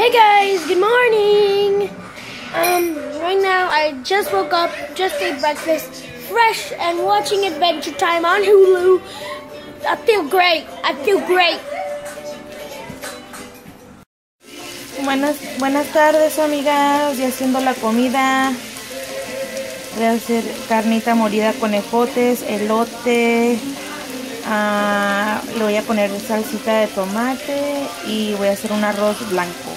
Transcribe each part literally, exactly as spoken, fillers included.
Hey guys, good morning. Um, right now I just woke up, just ate breakfast, fresh and watching Adventure Time on Hulu. I feel great. I feel great. Buenas, buenas tardes, amigas. Ya haciendo la comida. Voy a hacer carnita molida con ejotes, elote. Uh, le voy a poner salsita de tomate y voy a hacer un arroz blanco.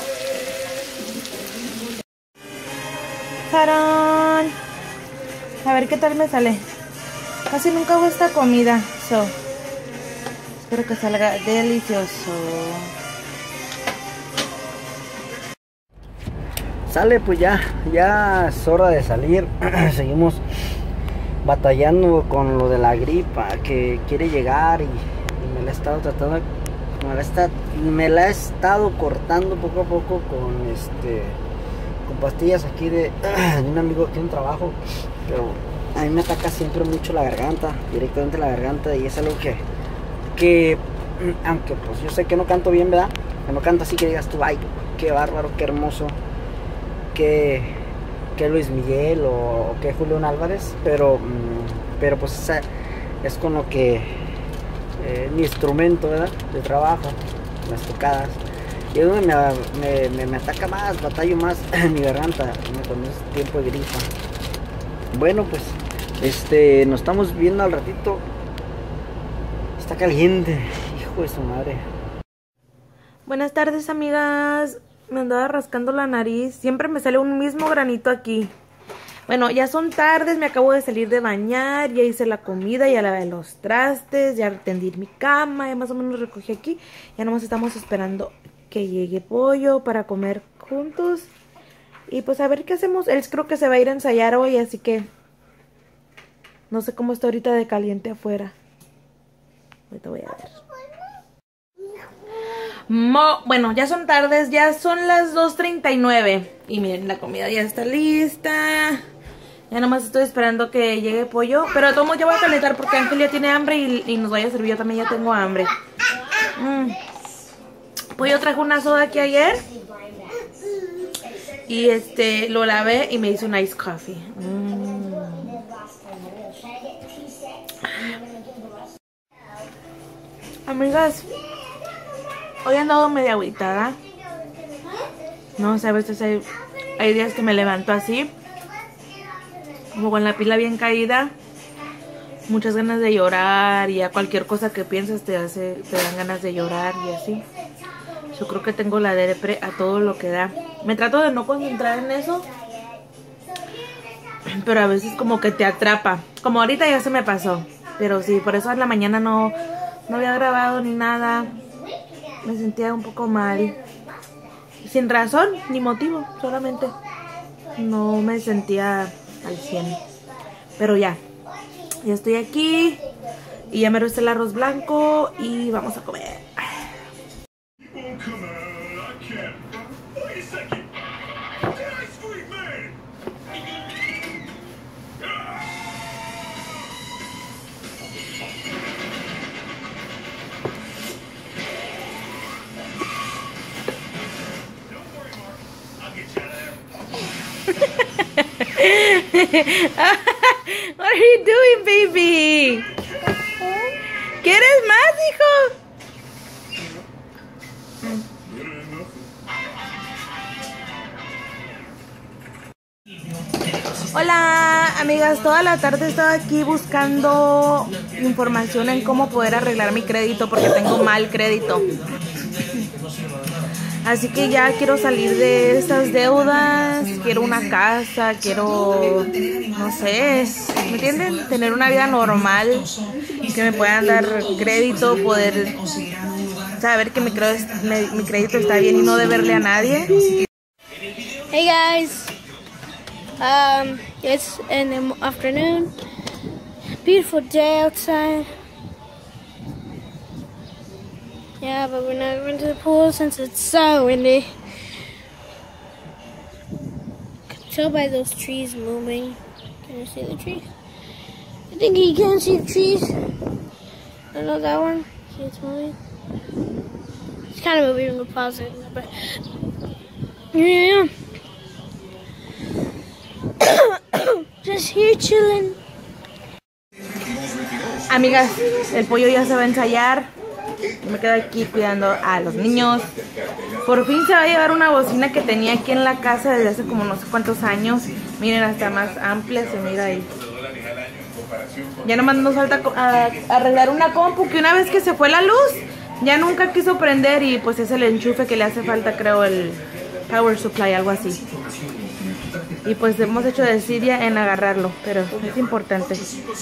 ¡Tarán! A ver qué tal me sale. Casi nunca hago esta comida, so espero que salga delicioso. Sale, pues ya, ya es hora de salir. Seguimos batallando con lo de la gripa que quiere llegar y, y me la he estado tratando, me la, está, me la he estado cortando poco a poco con este con pastillas aquí de, de un amigo que tiene un trabajo, pero a mí me ataca siempre mucho la garganta, directamente la garganta, y es algo que, que aunque pues yo sé que no canto bien, ¿verdad? Que no canto así que digas tú, ay, qué bárbaro, qué hermoso, qué que Luis Miguel o, o que Julián Álvarez, pero pero pues esa es con lo que eh, mi instrumento, ¿verdad?, de trabajo, las tocadas, y es donde me, me, me, me ataca más, batallo más mi garganta cuando es tiempo de gripa. Bueno, pues este nos estamos viendo al ratito. Está caliente, hijo de su madre. Buenas tardes, amigas. Me andaba rascando la nariz. Siempre me sale un mismo granito aquí. Bueno, ya son tardes. Me acabo de salir de bañar. Ya hice la comida. Ya lavé los trastes. Ya tendí mi cama. Ya más o menos recogí aquí. Ya nomás estamos esperando que llegue Pollo para comer juntos. Y pues a ver qué hacemos. Él creo que se va a ir a ensayar hoy. Así que no sé cómo está ahorita de caliente afuera. Ahorita voy a ver. Mo bueno, ya son tardes, ya son las dos treinta y nueve. Y miren, la comida ya está lista. Ya nomás estoy esperando que llegue Pollo. Pero de todos modos ya voy a calentar porque Ángel ya tiene hambre y, y nos vaya a servir. Yo también ya tengo hambre. mm. Pollo trajo una soda aquí ayer. Y este, lo lavé y me hizo un iced coffee. mm. Amigas, hoy he andado media agüitada. No sé, a veces hay, hay días que me levanto así, como con la pila bien caída, muchas ganas de llorar, y a cualquier cosa que piensas te hace, te dan ganas de llorar y así. Yo creo que tengo la depre a todo lo que da. Me trato de no concentrar en eso, pero a veces como que te atrapa. Como ahorita ya se me pasó, pero sí, por eso en la mañana no, no había grabado ni nada. Me sentía un poco mal, sin razón ni motivo, solamente no me sentía al cien. Pero ya, ya estoy aquí y ya me resté el arroz blanco y vamos a comer. What are you doing, baby? ¿Quieres más, hijo? Hola, amigas. Toda la tarde he estado aquí buscando información en cómo poder arreglar mi crédito porque tengo mal crédito. Así que ya quiero salir de esas deudas, quiero una casa, quiero, no sé, ¿me entienden? Tener una vida normal, que me puedan dar crédito, poder saber que mi crédito, mi crédito está bien y no deberle a nadie. Hey guys, um, it's in the afternoon. Beautiful day outside. Yeah, but we're not going to the pool since it's so windy. Can tell by those trees moving. Can you see the trees? I think you can see the trees. I know that one. See it's moving. It's kind of moving. We'll pause it. But Yeah. Just here chilling. Amigas, el pollo ya se va a ensayar. Me quedo aquí cuidando a los niños. Por fin se va a llevar una bocina que tenía aquí en la casa desde hace como no sé cuántos años. Miren, hasta más amplia se mira ahí. Ya nomás nos falta a, a arreglar una compu que una vez que se fue la luz ya nunca quiso prender y pues es el enchufe que le hace falta, creo, el power supply, algo así. Y pues hemos hecho desidia en agarrarlo, pero es importante.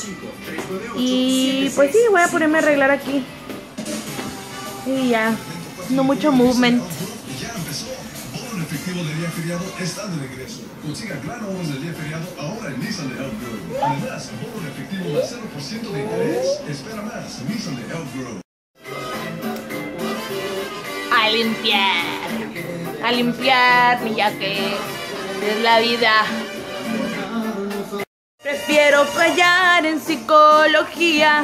Y pues sí, voy a ponerme a arreglar aquí. Y ya, no mucho movement. Ya empezó. Bono efectivo de día feriado está de regreso. Consiga gran ahorros del día feriado ahora en Nissan de Elk Grove. Además, bono efectivo más cero por ciento de interés. Espera más, Nissan de Elk Grove. A limpiar. A limpiar, ya que es la vida. Prefiero fallar en psicología.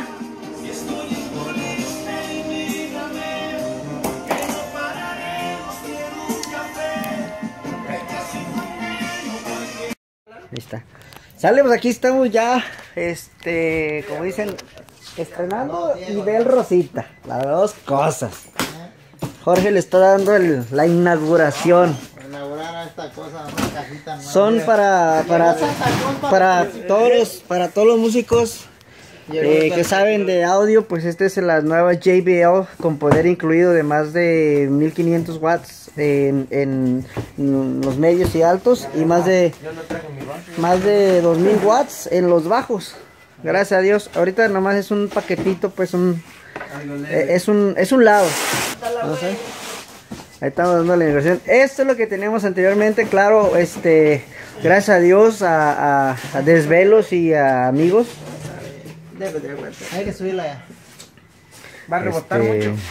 Ahí está. Sale, pues aquí estamos ya, este, como dicen, estrenando y del Rosita, las dos cosas. Jorge le está dando el, la inauguración. Inaugurar esta cosa, una cajita nueva. Son para para para todos los, para todos los músicos eh, que saben de audio, pues esta es la nueva J B L con poder incluido de más de mil quinientos watts en, en, en los medios y altos y más de más de dos mil watts en los bajos. Gracias a Dios. Ahorita nomás es un paquetito, pues un eh, es un es un lado. No sé. Ahí estamos dando la inversión. Esto es lo que teníamos anteriormente, claro, este, gracias a Dios, a, a, a desvelos y a amigos. Hay que subirla ya. Va a rebotar este... mucho.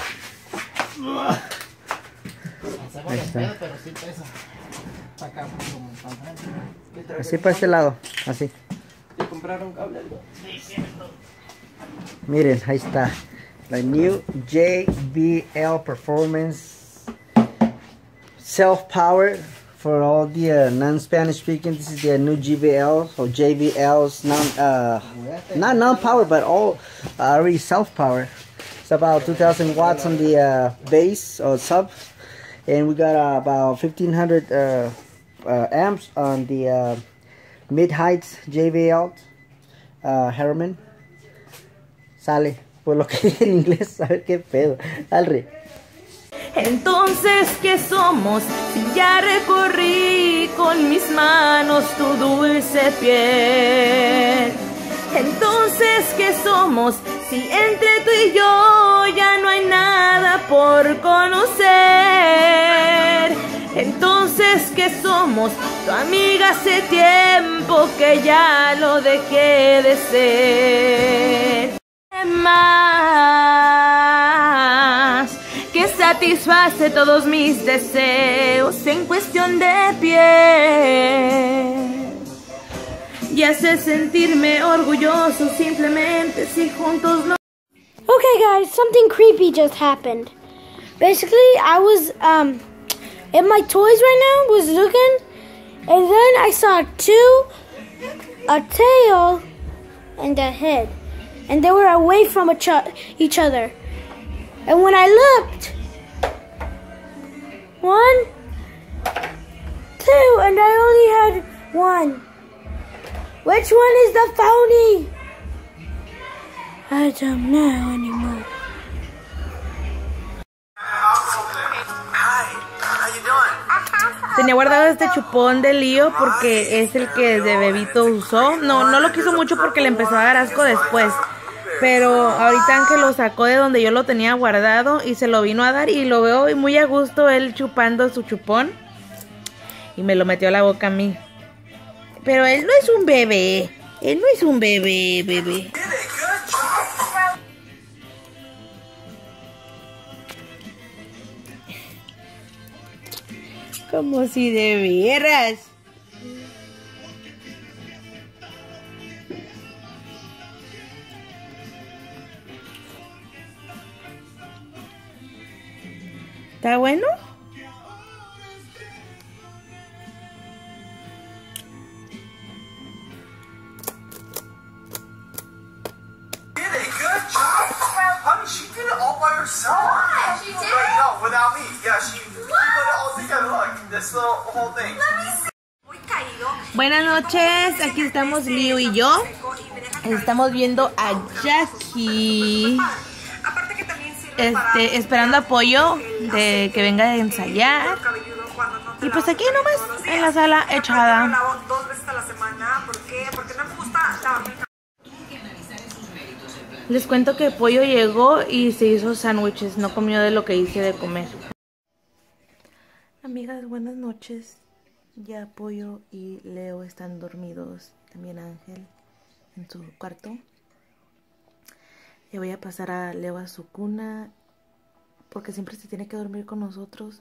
Ahí está. Pero sí pesa. Para acá, como para frente. Así para este lado, así. Miren, ahí está. La new J B L Performance Self-Powered for all the uh, non-Spanish speaking. This is the new J B L or J B L's non, uh, not non-powered, but all uh, already self-powered. It's about two thousand watts on the uh, bass or sub, and we got uh, about fifteen hundred uh, uh, amps on the uh, mid-heights J B L uh, Harriman. Sale. Por lo que dije en inglés, a ver qué pedo. Alre. Entonces, ¿qué somos? Si ya recorrí con mis manos tu dulce piel. Entonces, ¿qué somos? Si entre tú y yo ya no hay nada por conocer. Entonces, ¿qué somos? Tu amiga hace tiempo que ya lo dejé de ser. Más que satisface todos mis deseos en cuestión de piel y hace sentirme orgulloso simplemente si juntos no. Okay guys, something creepy just happened. Basically, I was um in my toys right now, was looking, and then I saw two, a tail and a head. And they were away from each other. And when I looked, one, two, and I only had one. Which one is the phony? I don't know anymore. Tenía guardado este chupón de Lío porque es el que desde bebito usó. No, no lo quiso mucho porque le empezó a dar asco después. Pero ahorita Ángel lo sacó de donde yo lo tenía guardado y se lo vino a dar y lo veo muy a gusto él chupando su chupón. Y me lo metió a la boca a mí. Pero él no es un bebé. Él no es un bebé, bebé. Como si de veras. ¿Está bueno? she did it all by herself. What? She did it? No, without me. Yeah, she, she put it all together. Look, this little whole thing. Let me see. Buenas noches, aquí estamos Liu y yo. Estamos viendo a Jackie. Este, esperando apoyo de que venga a ensayar. Y pues aquí nomás en la sala echada. Les cuento que Pollo llegó y se hizo sándwiches, no comió de lo que hice de comer. Amigas, buenas noches. Ya Pollo y Leo están dormidos, también Ángel en su cuarto. Ya voy a pasar a Leo a su cuna, porque siempre se tiene que dormir con nosotros.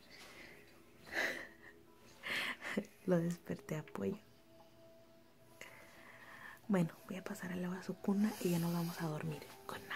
Lo desperté a Pollo. Bueno, voy a pasar a Leo a su cuna y ya nos vamos a dormir. Good night.